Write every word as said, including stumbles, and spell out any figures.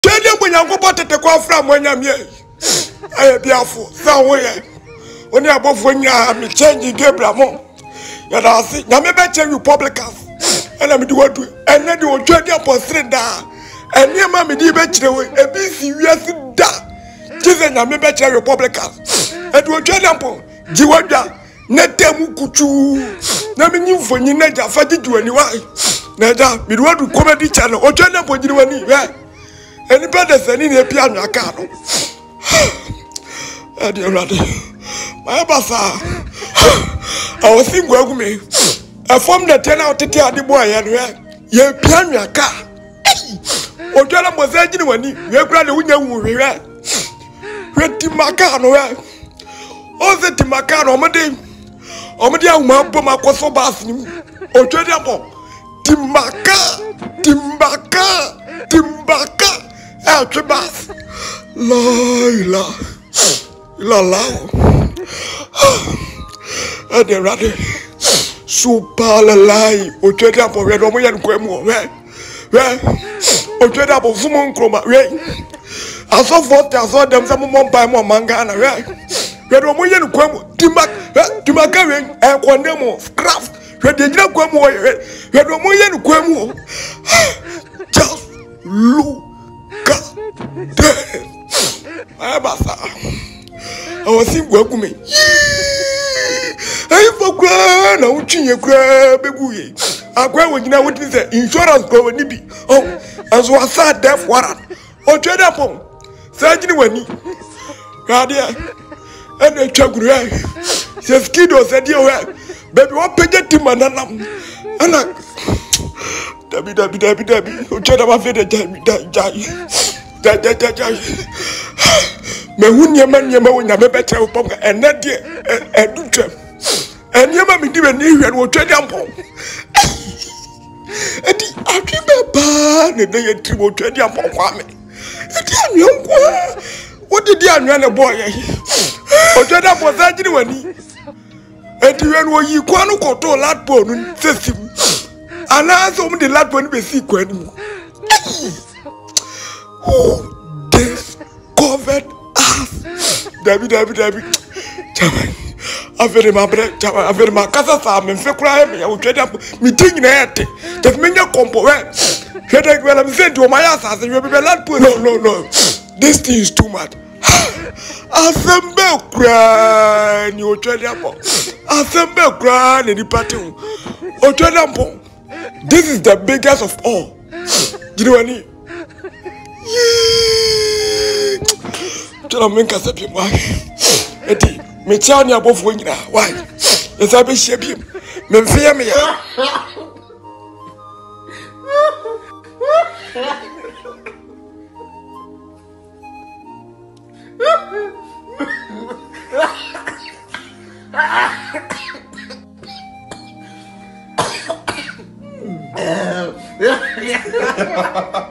Tell when you go back to the call from when I'm here. I be awful. Somewhere. When you above when you have me changing Gabriel. Yet I see Nyame better Republicans. And I'm doing and then you will join up on Srenda. And near Mammy D. Betcher, a B C U.S. da. Jesus Nyame better Republicans. And you will join up on Jiwada. Netemu Kuchu. Nami for Ninaja Fati to anyone. Naja, we want to comedy channel or join up on Jiwani. Anybody sending a piano card. My bassa. I was thinking, well, me. I formed the ten out of the boy, and ye piano car. Or John was aging when you grant a winner who we read. Read Timacano. All the Timacano, my day. Omedia umampo makoso basi ojodia po timbaka timbaka timbaka atbas la la la la ade rade super lai ojodia po we do mo yan kwemu we we ojodia po fumo nkroma we aso forty aso dem se mo mpa mo manga na we we do mo yan kwemu timbaka Timaka wen e kondemo scrap we dey jira kwamu we do mo yenu kwamu just look at them abasa o si gwagu me ai fokwa na utinye kwa beguye akwa wonyina woti say insurance ko woni bi oh aso asa death warrant o tweda pon sajini wani radia and a chagru says kiddo said you baby what page timanam and a dabi dabi dabi dabi uchada mafede jai jai jai jai jai me hunya man yema wonya me betre upom and na de edutem and yema me di ni hwe no twede ampom edi atwe ba ne dey tribo twede ampom kwa me edi anwo what did you and a boy? O Jada was actually when he and when you quano koto lad bone system. And I saw the lad bone be sick when who discovered us? David, David, David. I've very my bread, I've very my casa farm and Fekra. I will trade up meeting in it. Just make your compo. Headache when I'm sent to my ass as you will be lad bone. No, no, no. This thing is too much. Assemble cry, you trade up. Assemble cry, and the party. Oh, trade up. This is the biggest of all. You know what I mean? Tell me, can I be my Eddie? Me tell me above when you are. Why? Yes, I be shaping. Me fear me. Yeah.